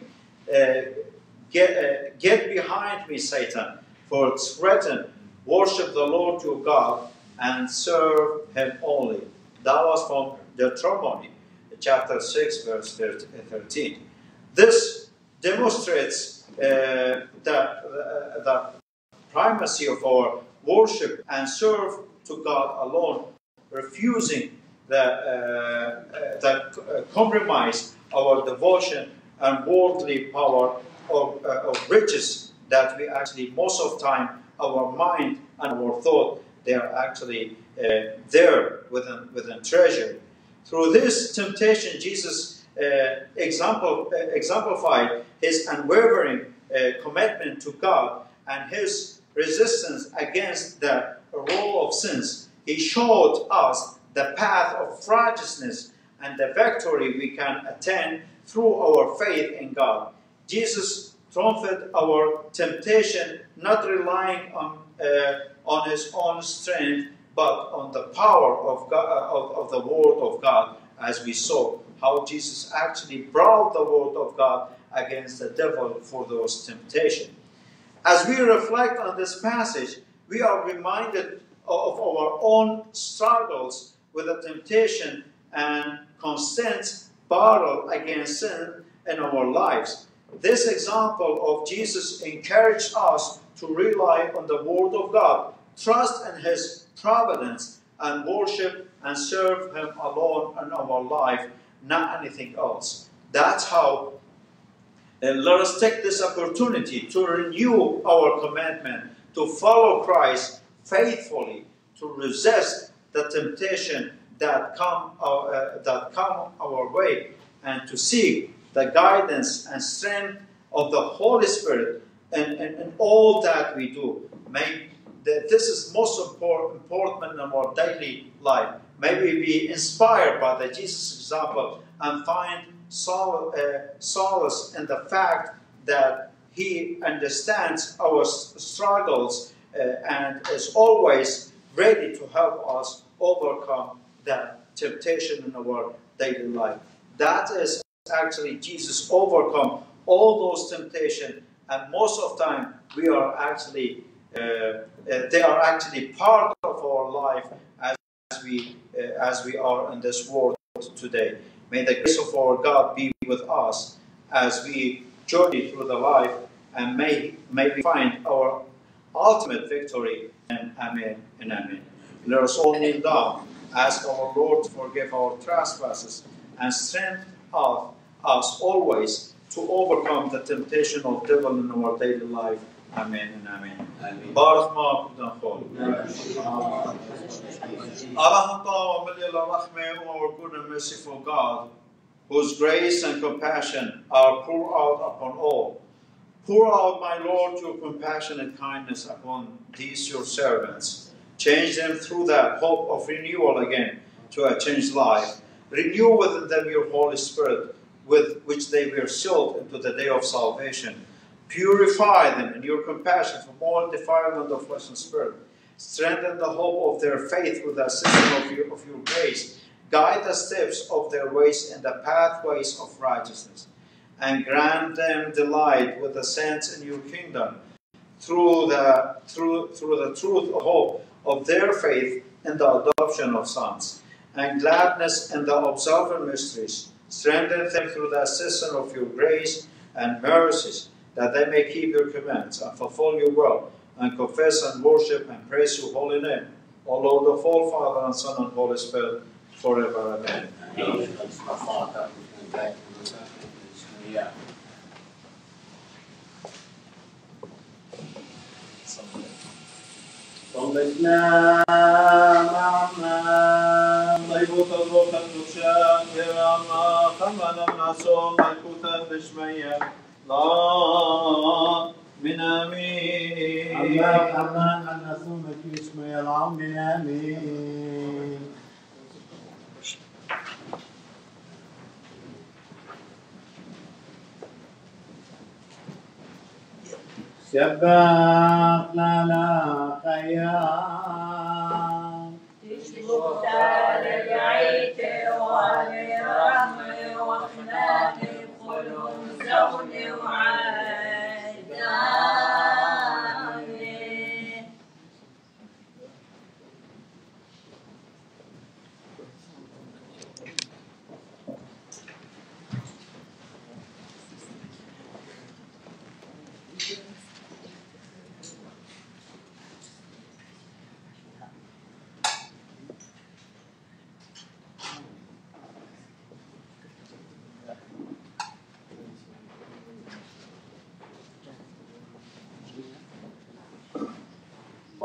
Get behind me, Satan, for it's written, worship the Lord your God and serve him only. That was from Deuteronomy chapter 6, verse 13. This demonstrates the primacy of our worship and serve to God alone, refusing the compromise our devotion and worldly power of riches that we actually, most of the time, our mind and our thought, they are actually there within treasure. Through this temptation, Jesus exemplified his unwavering commitment to God and his resistance against the role of sins. He showed us the path of righteousness and the victory we can attain through our faith in God. Jesus triumphed our temptation, not relying on his own strength, but on the power of God, of the Word of God, as we saw how Jesus actually brought the Word of God against the devil for those temptations. As we reflect on this passage, we are reminded of our own struggles with the temptation and constant battle against sin in our lives. This example of Jesus encouraged us to rely on the Word of God, trust in His providence, and worship and serve Him alone in our life, not anything else. That's how let us take this opportunity to renew our commitment to follow Christ faithfully, to resist the temptation that come our way, and to seek the guidance and strength of the Holy Spirit in all that we do. This is most important in our daily life. May we be inspired by the Jesus example and find solace in the fact that He understands our struggles and is always ready to help us overcome that temptation in our daily life. That is actually Jesus overcome all those temptations, and most of the time we are actually they are actually part of our life as we are in this world today. May the grace of our God be with us as we journey through the life, and may we find our ultimate victory. And amen and amen. Let us all kneel down, ask our Lord to forgive our trespasses and strengthen us always to overcome the temptation of devil in our daily life. Amen and amen. Baruch our good and merciful God, whose grace and compassion are poured out upon all. Pour out, my Lord, your compassion and kindness upon these your servants. Change them through that hope of renewal again to a changed life. Renew within them your Holy Spirit, with which they were sealed into the day of salvation. Purify them in your compassion from all defilement of flesh and spirit. Strengthen the hope of their faith with the assistance of your grace. Guide the steps of their ways in the pathways of righteousness. And grant them delight with the saints in your kingdom through the truth of hope of their faith in the adoption of sons, and gladness in the observant mysteries. Strengthen them through the assistance of your grace and mercies, that they may keep your commands and fulfill your will, and confess and worship and praise your holy name, O Lord of all, Father and Son and Holy Spirit, forever. Amen. Yeah. صلتنا معنا طيبوت الروح القدس كرامة خمنا من صوم ملكوتا بشمية لا من آمين. الله أمان أن نصوم في اسم يلعون من آمين. سبح لنا خيام تشبه للعيت وللرحم وخناق قلوب زون وعدان.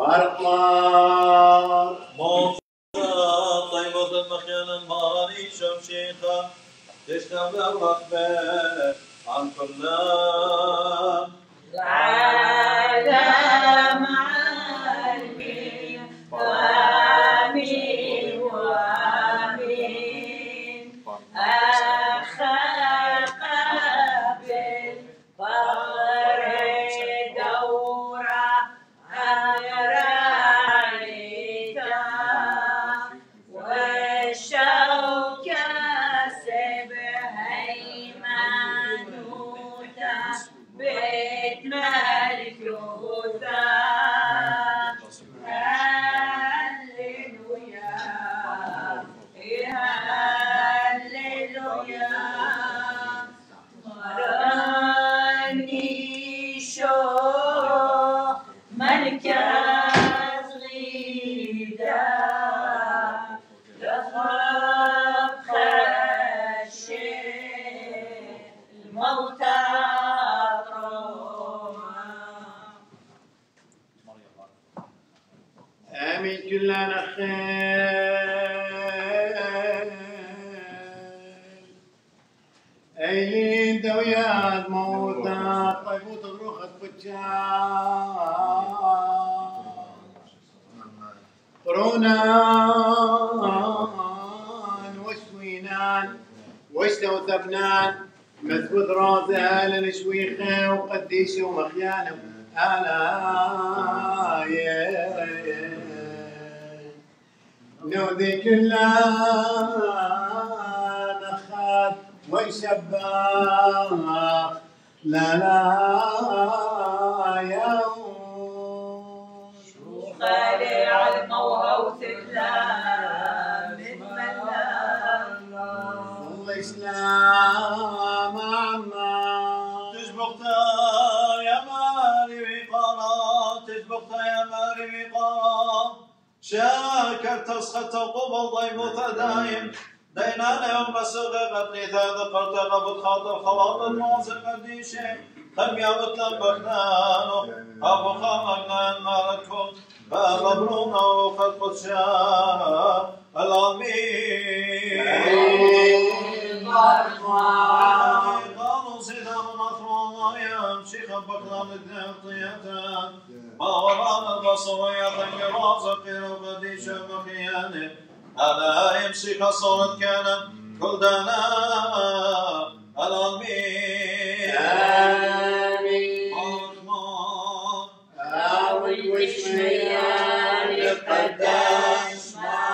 بارك الله. موسى طيبة المخيان الماري شمشيخة تشتغل الرحمة عن كل العالم عالمين وآمين وآمين أخا قابل فقر دورة أمرانيتا والشوكة سبهيمانوتا بيت ملكوتا هللويا هللويا مرانيشو مركز غيدا لخب خشي الموتى آمين كلنا خير. أيلين دويات موتى طيبوت الروخة بجان قرونان وشوينان وشلو ثبنان مسود رازها لنشويخه وقديشه ومخيانه نودي كلنا نخاد ويشبه لا يوم خالع الموهوت الله بتمنى الله إسلام عما تشبقتا يا ماري وقارا تشبقتا يا ماري وقارا شاكر تسخط قبل ضيموت دايم دينانا يوم مسوغ قبلي ذا ذكرت قبل خاطر خلاط المعزم قديشي خم يا مطلب بخنانو أبو خامقنا مالكم فالبرونا وقد قدشا الأمين قالوا سيدنا مطرونا يمشي خبك لابد طياتا ما ورانا البصر يطنق رازق وقديش مخيانه هذا يمشي خصرت كان كل دانا الأمين آمين آوي وشميان القداس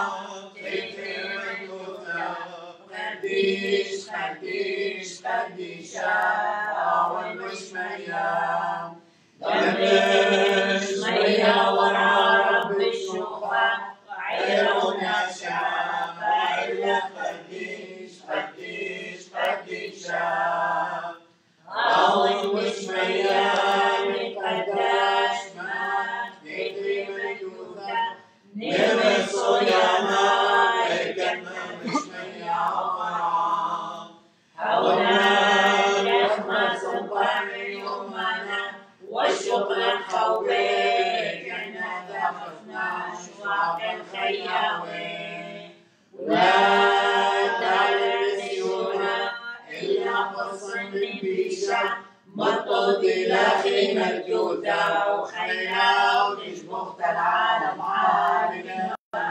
قديش قديش قديشا آوي وشميان دمش ميا ورا رب الشوخة عيرونا شافا إلا قديش قديش قديشا آوي وشميان القداس ما نكري مجوثا نمسو يا مالك وشميا ورا حولنا نخمة سلطان يومنا والشكر الخوي كنا ذخفنا شواق الخياوي ولا تلبسونا إلا قصا من بيشا مطلد الأخي مجودا وخينا وتشبخت العالم عالم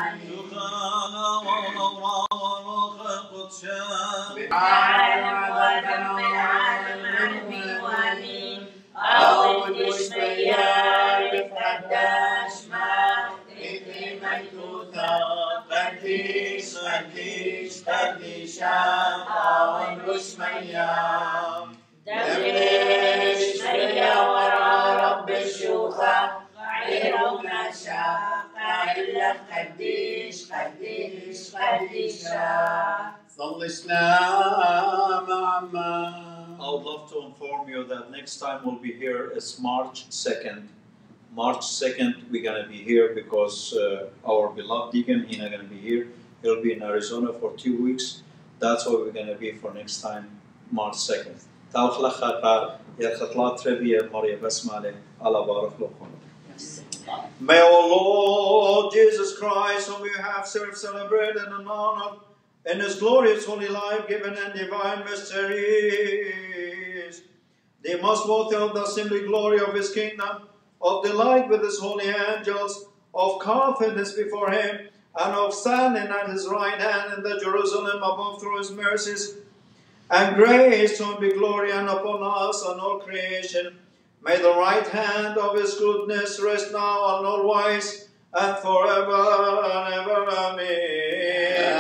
العالم عنه وامين أول مشميان قداش ما إثني مجودا قديش قديش قديشا أول مشميان دمش ميا ورا رب الشوخة غيرنا شاقة إلا قديش قديش قديشا صل سلام عما. I would love to inform you that next time we'll be here is March 2nd. March 2nd, we're going to be here because our beloved deacon, he's not going to be here. He'll be in Arizona for 2 weeks. That's where we're going to be for next time, March 2nd. تعال خلقها قال يا خطلات ربيع مريم بسمالة على بارك لكم. May our Lord Jesus Christ, whom we have celebrated and honored in His glorious holy life, given and divine mysteries, the most worthy of the assembly glory of His kingdom, of delight with His holy angels, of confidence before Him, and of standing at His right hand in the Jerusalem above through His mercies, and grace to be glory and upon us and all creation. May the right hand of His goodness rest now and always and forever and ever. Amen.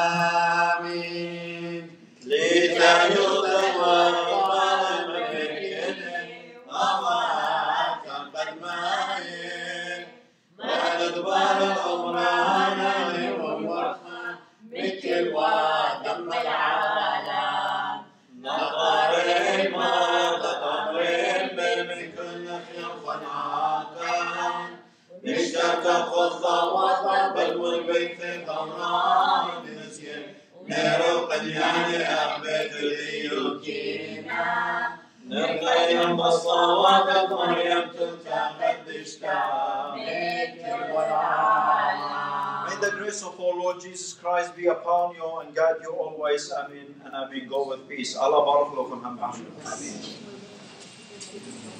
Amen. May the grace of our Lord Jesus Christ be upon you and guide you always. Amen and amen. Go with peace. Allah barak lakum. Amen.